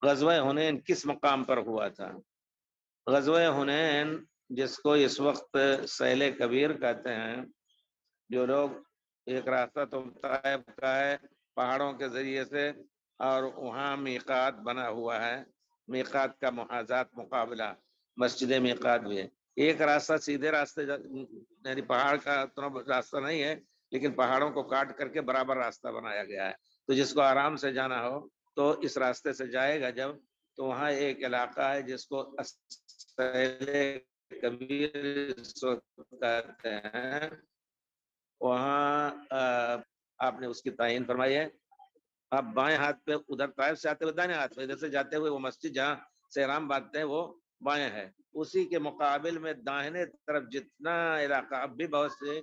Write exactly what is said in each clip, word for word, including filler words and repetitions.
غزوہ حنین کس مقام پر ہوا تھا؟ غزوہ حنین جس کو اس وقت سیل کبیر کہتے ہیں، جو لوگ ایک راستہ تو طائف کا ہے پہاڑوں کے ذریعے سے، اور وہاں میقات بنا ہوا ہے، میقات کا محاذات مقابلہ مسجد میقات بھی ہے۔ ایک راستہ سیدھے راستے یعنی پہاڑ کا راستہ نہیں ہے، لیکن پہاڑوں کو کاٹ کر کے برابر راستہ بنایا گیا ہے، تو جس کو آرام سے جانا ہو تو اس راستے سے جائے گا جب، تو وہاں ایک علاقہ ہے جس کو کبیر کہتے ہیں، وہاں آپ نے اس کی تعین فرمائی ہے۔ آپ بائیں ہاتھ پہ ادھر طائف سے آتے ہوئے دائیں ہاتھ پہ ادھر سے جاتے ہوئے وہ مسجد جہاں سے احرام باندھتے ہیں وہ بائیں ہے، اسی کے مقابل میں داہنے طرف جتنا علاقہ اب بھی بہت سے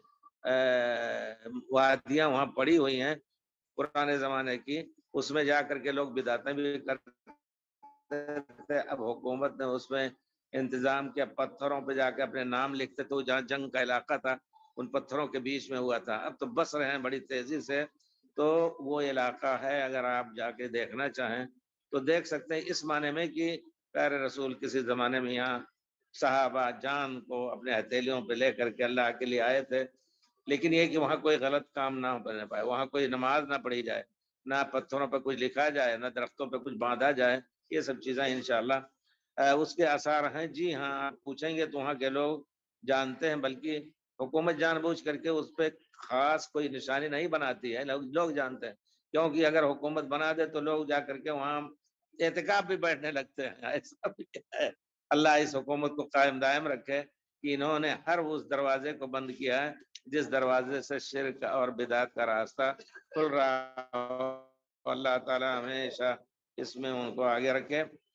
وادیاں وہاں پڑی ہوئی ہیں پرانے زمانے کی، اس میں جا کر کے لوگ بدعتیں بھی کرتے تھے۔ اب حکومت نے اس میں انتظام کیا، پتھروں پہ جا کے اپنے نام لکھتے تھے، جہاں جنگ کا علاقہ تھا ان پتھروں کے بیچ میں ہوا تھا، اب تو بس رہے ہیں بڑی تیزی سے۔ تو وہ علاقہ ہے، اگر آپ جا کے دیکھنا چاہیں تو دیکھ سکتے ہیں، اس معنی میں کہ پیارے رسول کسی زمانے میں یہاں صحابہ جان کو اپنے ہتھیلیوں پہ لے کر کے اللہ کے لیے آئے تھے، لیکن یہ کہ وہاں کوئی غلط کام نہ بنے پائے، وہاں کوئی نماز نہ پڑھی جائے، نہ پتھروں پہ کچھ لکھا جائے، نہ درختوں پہ کچھ باندھا جائے، یہ سب چیزیں انشاءاللہ اس کے آثار ہیں۔ جی ہاں، آپ پوچھیں گے تو وہاں کے لوگ جانتے ہیں، بلکہ حکومت جان بوجھ کر کے اس پہ خاص کوئی نشانی نہیں بناتی ہے، لوگ جانتے ہیں، کیونکہ اگر حکومت بنا دے تو لوگ جا کر کے وہاں اعتکاف بھی بیٹھنے لگتے ہیں، ایسا بھی ہے۔ اللہ اس حکومت کو قائم دائم رکھے کہ انہوں نے ہر اس دروازے کو بند کیا ہے جس دروازے سے شرک اور بدعت کا راستہ کھل رہا ہو۔ اللہ تعالی ہمیشہ اس میں ان کو آگے رکھے۔